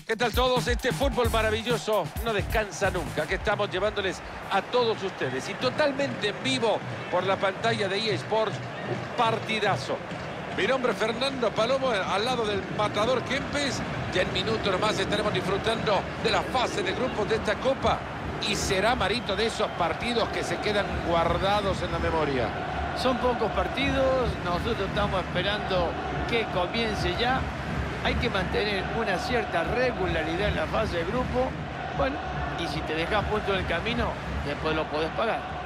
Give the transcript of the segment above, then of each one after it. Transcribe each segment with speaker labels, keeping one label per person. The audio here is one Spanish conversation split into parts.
Speaker 1: ¿Qué tal todos? Este fútbol maravilloso no descansa nunca, que estamos llevándoles a todos ustedes. Y totalmente en vivo por la pantalla de EA Sports, un partidazo. Mi nombre es Fernando Palomo, al lado del matador Kempes. Ya en minutos nomás estaremos disfrutando de la fase de grupos de esta Copa. Y será, Marito, de esos partidos que se quedan guardados en la memoria.
Speaker 2: Son pocos partidos, nosotros estamos esperando que comience ya. Hay que mantener una cierta regularidad en la fase de grupo. Bueno, y si te dejas punto en el camino, después lo podés pagar.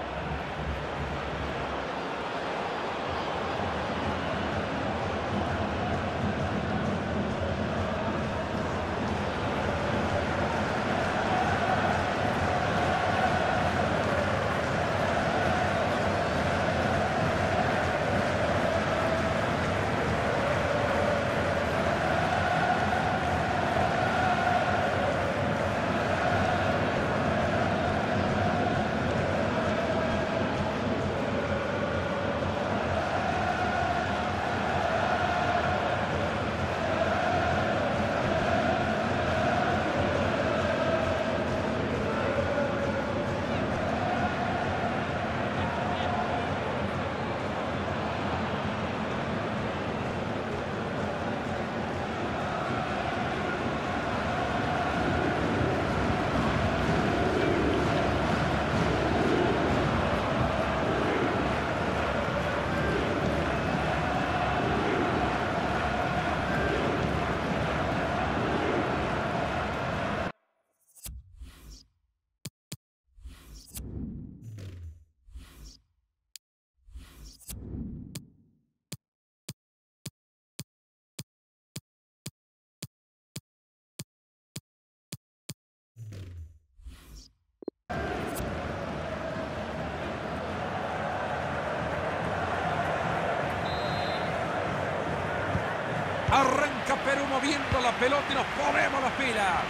Speaker 1: Arranca Perú moviendo la pelota y nos ponemos las pilas.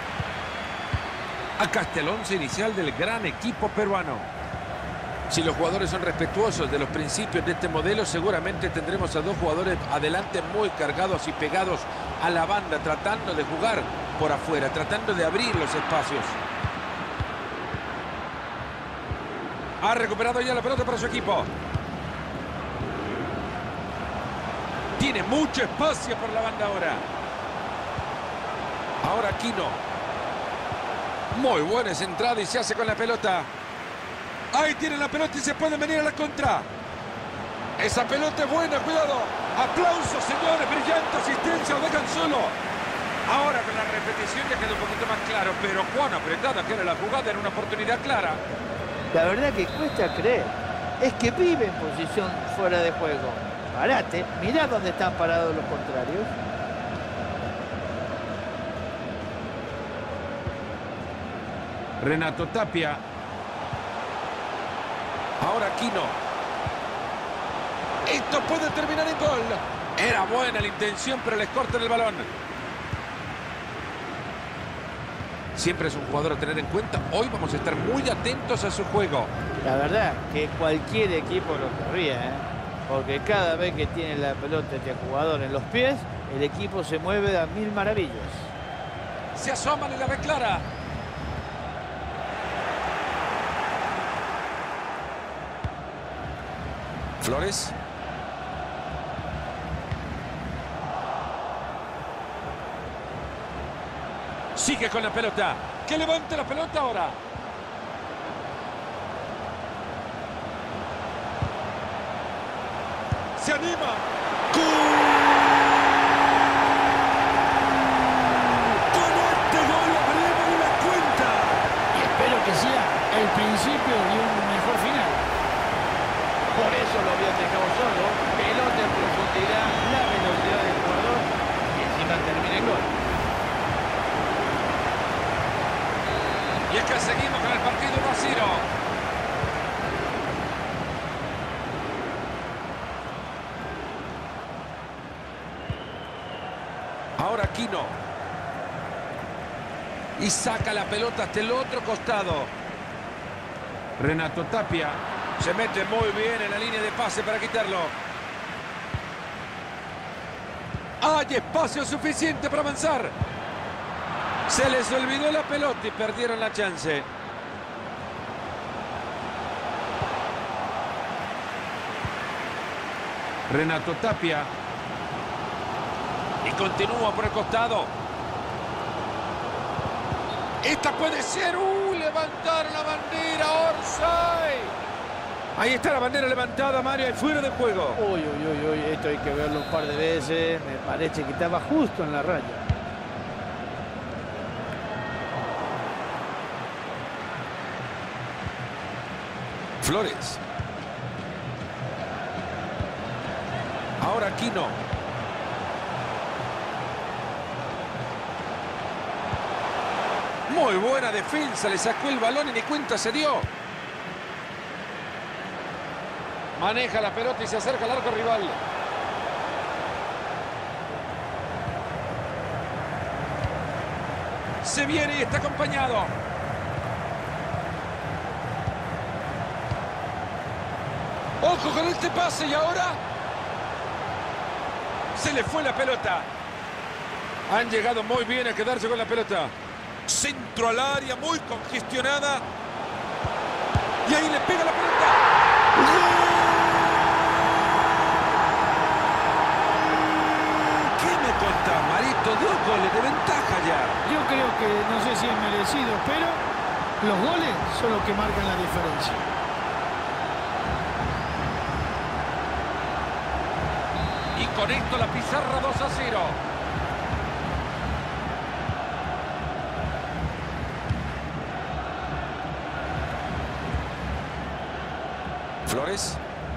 Speaker 1: Acá está el once inicial del gran equipo peruano. Si los jugadores son respetuosos de los principios de este modelo, seguramente tendremos a dos jugadores adelante muy cargados y pegados a la banda, tratando de jugar por afuera, tratando de abrir los espacios. Ha recuperado ya la pelota para su equipo. Tiene mucho espacio por la banda ahora. Ahora Aquino. Muy buena esa entrada y se hace con la pelota. Ahí tiene la pelota y se puede venir a la contra. Esa pelota es buena, cuidado. Aplausos, señores, brillante asistencia, lo dejan solo. Ahora con la repetición ya queda un poquito más claro, pero cuán apretada que era la jugada, era una oportunidad clara.
Speaker 2: La verdad que cuesta creer. Es que vive en posición fuera de juego. Parate, mirá dónde están parados los contrarios.
Speaker 1: Renato Tapia. Ahora Aquino. Esto puede terminar en gol. Era buena la intención, pero les cortan el balón. Siempre es un jugador a tener en cuenta. Hoy vamos a estar muy atentos a su juego.
Speaker 2: La verdad que cualquier equipo lo querría, ¿eh? Porque cada vez que tiene la pelota este jugador en los pies, el equipo se mueve a mil maravillas.
Speaker 1: Se asoman y la ve clara. Flores. Sigue con la pelota. Que levante la pelota ahora. Se anima. ¡Gol! Con este gol abrimos la cuenta.
Speaker 2: Y espero que sea el principio de un mejor final. Por eso lo habían dejado solo. Pelota en profundidad, la velocidad del jugador y encima termina el gol.
Speaker 1: Y es que seguimos con el partido 1-0. Ahora Aquino. Y saca la pelota hasta el otro costado. Renato Tapia. Se mete muy bien en la línea de pase para quitarlo. Hay espacio suficiente para avanzar. Se les olvidó la pelota y perdieron la chance. Renato Tapia. Y continúa por el costado. Esta puede ser. Levantaron la bandera. Orsay. Ahí está la bandera levantada, Mario, y fuera de juego.
Speaker 2: Uy, uy, uy, uy, esto hay que verlo un par de veces. Me parece que estaba justo en la raya.
Speaker 1: Flores. Ahora Aquino. Muy buena defensa, le sacó el balón y ni cuenta se dio. Maneja la pelota y se acerca al arco rival. Se viene y está acompañado. Ojo con este pase y ahora se le fue la pelota. Han llegado muy bien a quedarse con la pelota. Centro al área, muy congestionada. Y ahí le pega la pelota. ¿Qué me contás, Marito? 2 goles de ventaja ya.
Speaker 3: Yo creo que no sé si es merecido, pero los goles son los que marcan la diferencia.
Speaker 1: Y con esto la pizarra 2-0. Flores.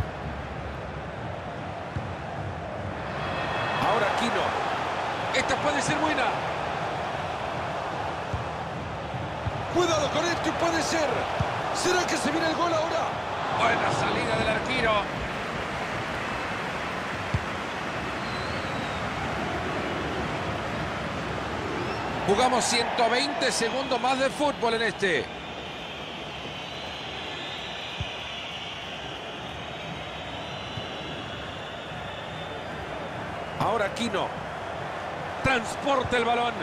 Speaker 1: Ahora Aquino. Esta puede ser buena. Cuidado con esto y puede ser. ¿Será que se viene el gol ahora? Buena salida del arquero. Jugamos 120 segundos más de fútbol en este. Ahora Aquino. Transporta el balón.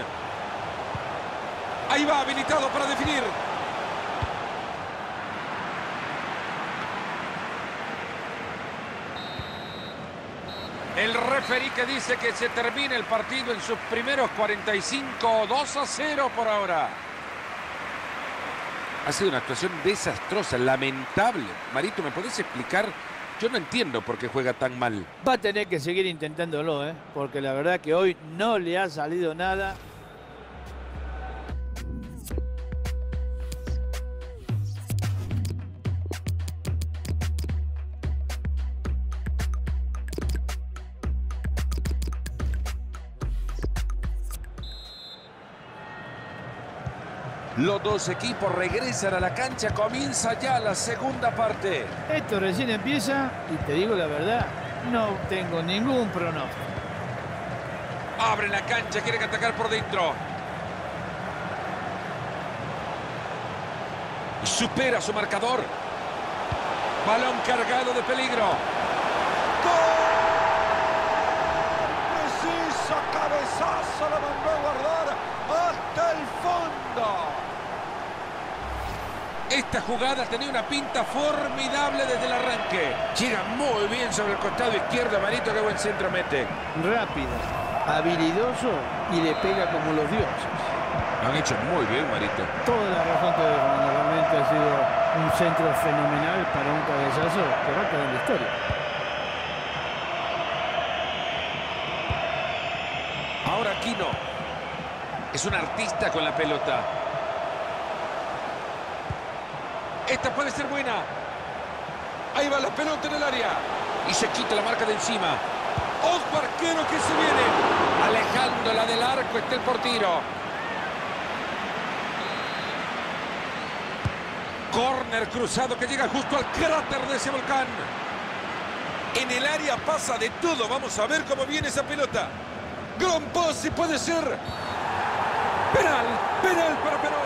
Speaker 1: Ahí va, habilitado para definir. El referí que dice que se termina el partido en sus primeros 45, 2-0 por ahora. Ha sido una actuación desastrosa, lamentable. Marito, ¿me podés explicar? Yo no entiendo por qué juega tan mal.
Speaker 2: Va a tener que seguir intentándolo, porque la verdad que hoy no le ha salido nada.
Speaker 1: Los dos equipos regresan a la cancha, comienza ya la segunda parte.
Speaker 2: Esto recién empieza y te digo la verdad, no tengo ningún pronóstico.
Speaker 1: Abre la cancha, quiere atacar por dentro. Supera su marcador. Balón cargado de peligro. ¡Gol! Preciso cabezazo, lo mandó a guardar hasta el fondo. Esta jugada tenía una pinta formidable desde el arranque. Llega muy bien sobre el costado izquierdo, Marito, qué buen centro mete.
Speaker 2: Rápido, habilidoso y le pega como los dioses.
Speaker 1: Lo han hecho muy bien, Marito.
Speaker 2: Toda la razón que realmente ha sido un centro fenomenal para un cabezazo que va a quedar en la historia.
Speaker 1: Ahora Aquino. Es un artista con la pelota. Esta puede ser buena. Ahí va la pelota en el área. Y se quita la marca de encima. ¡Ojo, arquero que se viene! Alejándola del arco está el portero. Córner cruzado que llega justo al cráter de ese volcán. En el área pasa de todo. Vamos a ver cómo viene esa pelota. Gran pase, puede ser. Penal, penal para Perú.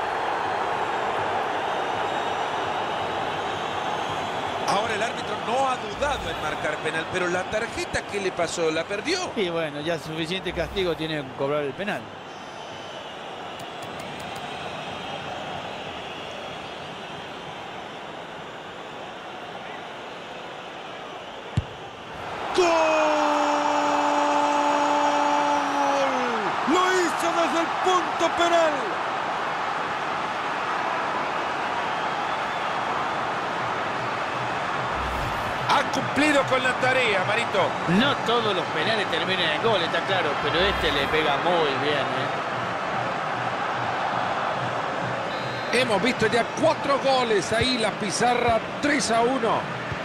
Speaker 1: Ahora el árbitro no ha dudado en marcar penal, pero la tarjeta que le pasó la perdió.
Speaker 2: Y bueno, ya suficiente castigo tiene que cobrar el penal.
Speaker 1: ¡Gol! Lo hizo desde el punto penal. Ha cumplido con la tarea, Marito.
Speaker 2: No todos los penales terminan en gol, está claro, pero este le pega muy bien,
Speaker 1: Hemos visto ya 4 goles ahí, la pizarra 3-1.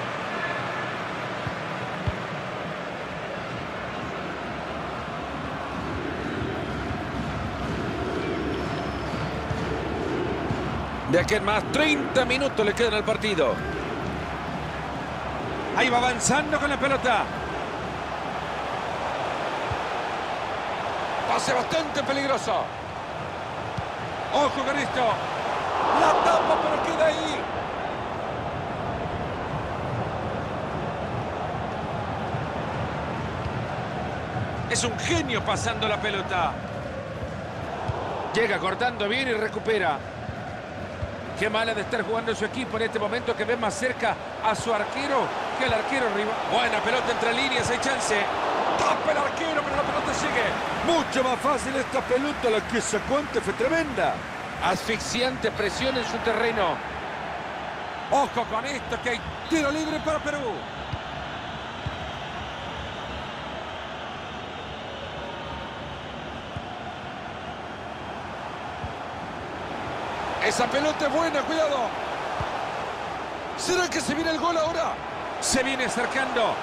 Speaker 1: De aquí en más, 30 minutos le quedan al partido. Ahí va avanzando con la pelota. Pase bastante peligroso. Ojo con esto. La tapa, pero queda ahí. Es un genio pasando la pelota. Llega cortando bien y recupera. Qué mala de estar jugando su equipo en este momento, que ve más cerca a su arquero que al arquero arriba. Buena pelota entre líneas, hay chance. Tapa el arquero, pero la pelota sigue. Mucho más fácil esta pelota, la que sacó antes fue tremenda. Asfixiante presión en su terreno. Ojo con esto, que hay tiro libre para Perú. Esa pelota es buena, cuidado. ¿Será que se viene el gol ahora? Se viene acercando.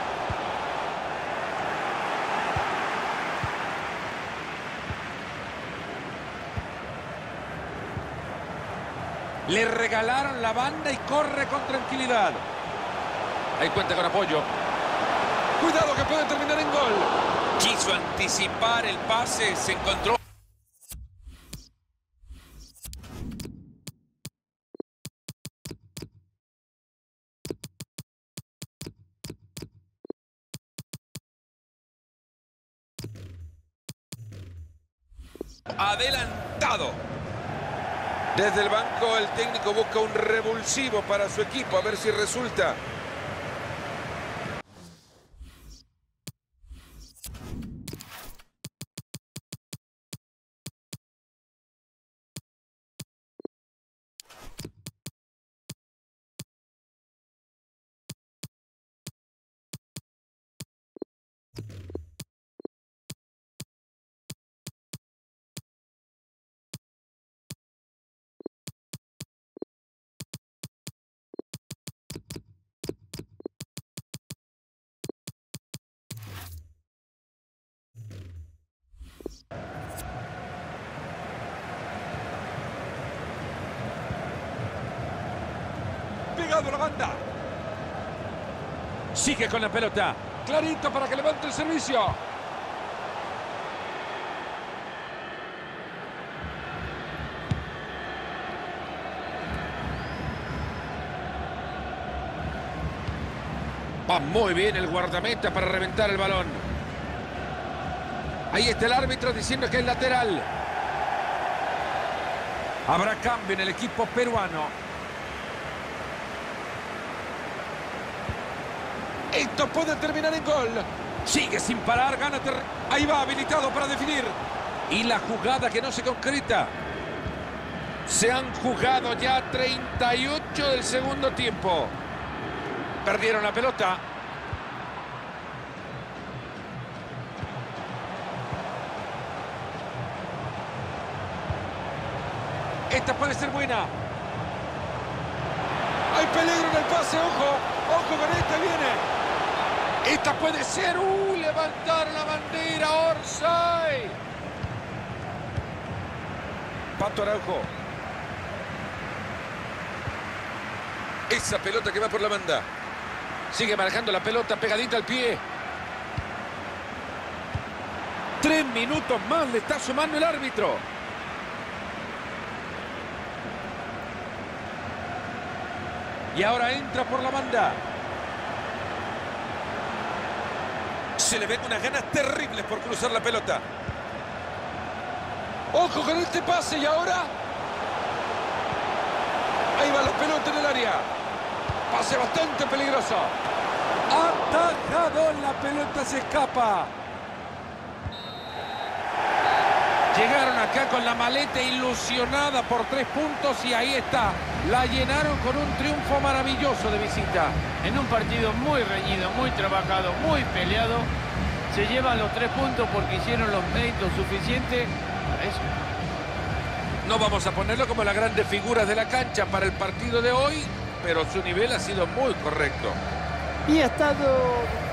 Speaker 1: Le regalaron la banda y corre con tranquilidad. Ahí cuenta con apoyo. Cuidado que puede terminar en gol. Quiso anticipar el pase, se encontró. Adelantado. Desde el banco el técnico busca un revulsivo para su equipo, a ver si resulta. Pegado a la banda. Sigue con la pelota. Clarito para que levante el servicio. Va muy bien el guardameta para reventar el balón. Ahí está el árbitro diciendo que es lateral. Habrá cambio en el equipo peruano. Esto puede terminar en gol. Sigue sin parar, gana terreno. Ahí va, habilitado para definir. Y la jugada que no se concreta. Se han jugado ya 38 del segundo tiempo. Perdieron la pelota. Esta puede ser buena. Hay peligro en el pase, ojo. Ojo con esta, viene. Esta puede ser. Levantar la bandera. Orsay. Pato Araujo. Esa pelota que va por la banda. Sigue manejando la pelota pegadita al pie. 3 minutos más le está sumando el árbitro. Y ahora entra por la banda. Se le ven unas ganas terribles por cruzar la pelota. Ojo con este pase y ahora. Ahí va la pelota en el área. Pase bastante peligroso. Ataque. Jadón, la pelota se escapa. Llegaron acá con la maleta ilusionada por 3 puntos y ahí está. La llenaron con un triunfo maravilloso de visita.
Speaker 2: En un partido muy reñido, muy trabajado, muy peleado, se llevan los 3 puntos porque hicieron los méritos suficientes para eso.
Speaker 1: No vamos a ponerlo como las grandes figuras de la cancha para el partido de hoy, pero su nivel ha sido muy correcto.
Speaker 4: Y ha estado